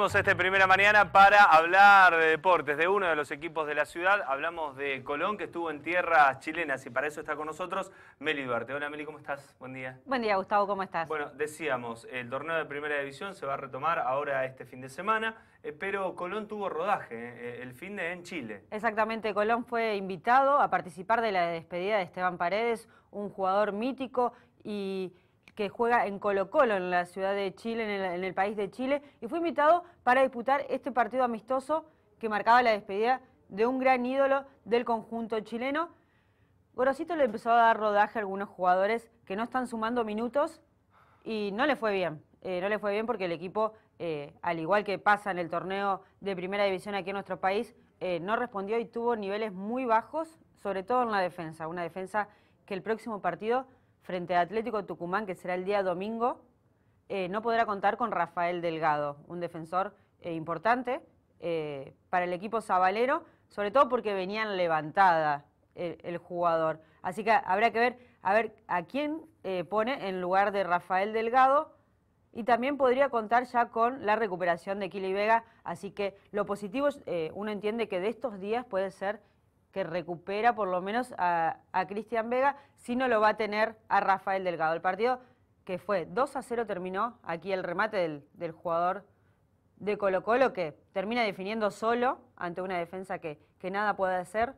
Aprovechamos este Primera Mañana para hablar de deportes, de uno de los equipos de la ciudad. Hablamos de Colón, que estuvo en tierras chilenas, y para eso está con nosotros Meli Duarte. Hola Meli, ¿cómo estás? Buen día. Buen día, Gustavo, ¿cómo estás? Bueno, decíamos, el torneo de Primera División se va a retomar ahora este fin de semana, pero Colón tuvo rodaje el fin de en Chile. Exactamente, Colón fue invitado a participar de la despedida de Esteban Paredes, un jugador mítico y que juega en Colo-Colo, en la ciudad de Chile, en el país de Chile, y fue invitado para disputar este partido amistoso que marcaba la despedida de un gran ídolo del conjunto chileno. Gorosito le empezó a dar rodaje a algunos jugadores que no están sumando minutos y no le fue bien. No le fue bien porque el equipo, al igual que pasa en el torneo de Primera División aquí en nuestro país, no respondió y tuvo niveles muy bajos, sobre todo en la defensa. Una defensa que el próximo partido frente a Atlético Tucumán, que será el día domingo, no podrá contar con Rafael Delgado, un defensor importante para el equipo sabalero, sobre todo porque venía en levantada el jugador. Así que habrá que ver a quién pone en lugar de Rafael Delgado, y también podría contar ya con la recuperación de Kili Vega, así que lo positivo, uno entiende que de estos días puede ser que recupera por lo menos a Cristian Vega, si no lo va a tener a Rafael Delgado. El partido que fue 2-0 terminó, aquí el remate del jugador de Colo-Colo, que termina definiendo solo ante una defensa que nada puede hacer.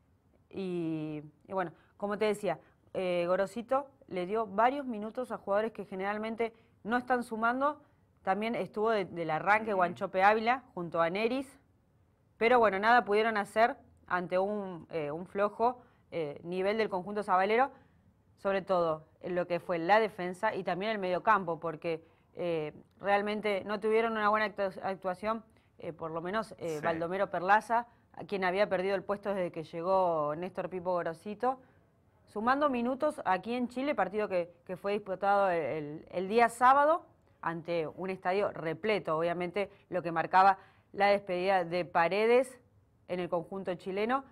Y bueno, como te decía, Gorosito le dio varios minutos a jugadores que generalmente no están sumando. También estuvo del arranque Guanchope Ávila junto a Neris, pero bueno, nada pudieron hacer ante un flojo nivel del conjunto sabalero, sobre todo en lo que fue la defensa y también el mediocampo, porque realmente no tuvieron una buena actuación, por lo menos Sí. Baldomero Perlaza, a quien había perdido el puesto desde que llegó Néstor Pipo Gorosito, sumando minutos aquí en Chile, partido que fue disputado el día sábado ante un estadio repleto, obviamente lo que marcaba la despedida de Paredes en el conjunto chileno.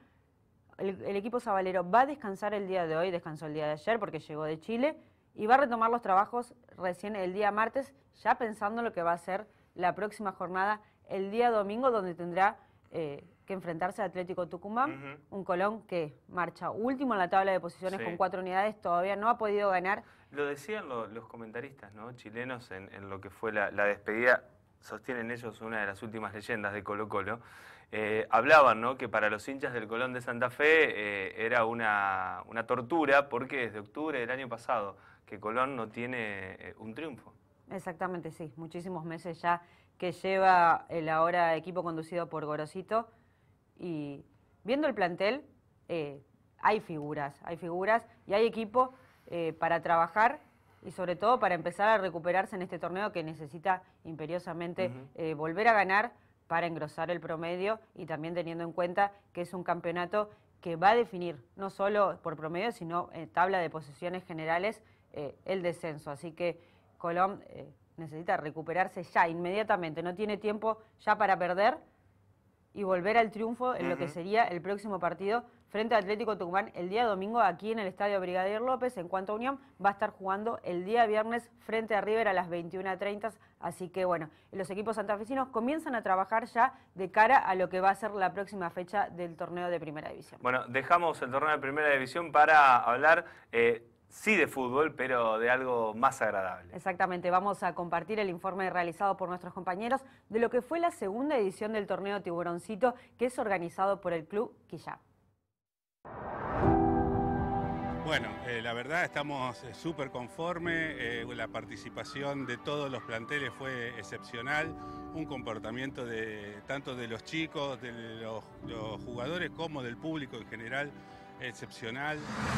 El equipo sabalero va a descansar el día de hoy, descansó el día de ayer porque llegó de Chile, y va a retomar los trabajos recién el día martes, ya pensando en lo que va a ser la próxima jornada el día domingo, donde tendrá que enfrentarse a Atlético Tucumán, un Colón que marcha último en la tabla de posiciones con 4 unidades, todavía no ha podido ganar. Lo decían los comentaristas, ¿no?, chilenos en lo que fue la despedida. Sostienen ellos una de las últimas leyendas de Colo-Colo. Hablaban, ¿no?, que para los hinchas del Colón de Santa Fe era una tortura, porque desde octubre del año pasado que Colón no tiene un triunfo. Exactamente, sí. Muchísimos meses ya que lleva el ahora equipo conducido por Gorosito. Y viendo el plantel, hay figuras y hay equipo para trabajar y sobre todo para empezar a recuperarse en este torneo que necesita imperiosamente volver a ganar para engrosar el promedio, y también teniendo en cuenta que es un campeonato que va a definir, no solo por promedio, sino en tabla de posiciones generales, el descenso. Así que Colón necesita recuperarse ya, inmediatamente, no tiene tiempo ya para perder y volver al triunfo en lo que sería el próximo partido frente a Atlético Tucumán el día domingo aquí en el Estadio Brigadier López. En cuanto a Unión, va a estar jugando el día viernes frente a River a las 21:30, así que bueno, los equipos santafesinos comienzan a trabajar ya de cara a lo que va a ser la próxima fecha del torneo de Primera División. Bueno, dejamos el torneo de Primera División para hablar sí de fútbol, pero de algo más agradable. Exactamente, vamos a compartir el informe realizado por nuestros compañeros de lo que fue la segunda edición del torneo Tiburoncito, que es organizado por el Club Quillá. Bueno, la verdad estamos súper conformes, la participación de todos los planteles fue excepcional, un comportamiento tanto de los chicos, de los jugadores, como del público en general, excepcional.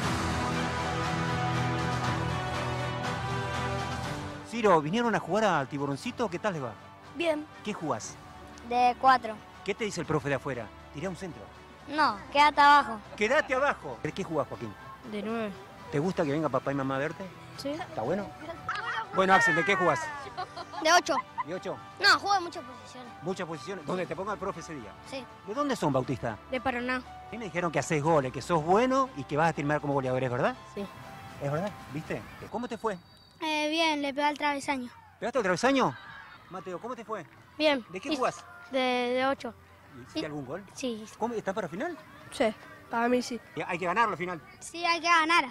Ciro, ¿vinieron a jugar al Tiburoncito? ¿Qué tal les va? Bien, ¿Qué jugás? de 4. ¿Qué te dice el profe de afuera? Tirá un centro. No, quédate abajo. ¡Quédate abajo! ¿De qué jugás, Joaquín? De 9. ¿Te gusta que venga papá y mamá a verte? Sí. ¿Está bueno? Bueno, Axel, ¿de qué jugás? De 8. ¿De 8? No, juego en muchas posiciones. Muchas posiciones. ¿Dónde te ponga el profe ese día? Sí. ¿De dónde son, Bautista? De Paraná. A mí me dijeron que haces goles, que sos bueno y que vas a terminar como goleador, ¿es verdad? Sí. ¿Es verdad? ¿Viste? ¿Cómo te fue? Bien, le pegué al travesaño. ¿Pegaste el travesaño? Mateo, ¿cómo te fue? Bien. ¿De qué jugás? De 8. ¿Hiciste algún gol? Sí. ¿Cómo? ¿Estás para final? Sí, para mí sí. Hay que ganarlo al final. Sí, hay que ganar.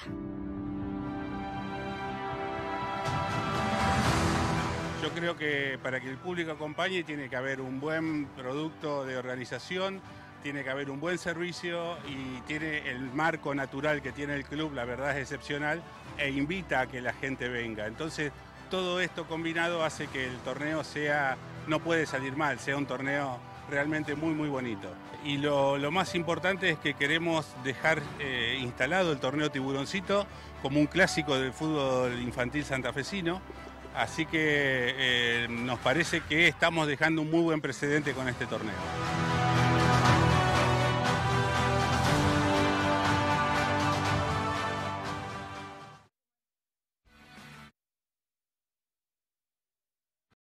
Yo creo que para que el público acompañe tiene que haber un buen producto de organización, tiene que haber un buen servicio y tiene el marco natural que tiene el club, la verdad es excepcional, e invita a que la gente venga. Entonces, todo esto combinado hace que el torneo no puede salir mal, sea un torneo realmente muy, muy bonito. Y lo más importante es que queremos dejar instalado el torneo Tiburoncito como un clásico del fútbol infantil santafesino. Así que nos parece que estamos dejando un muy buen precedente con este torneo.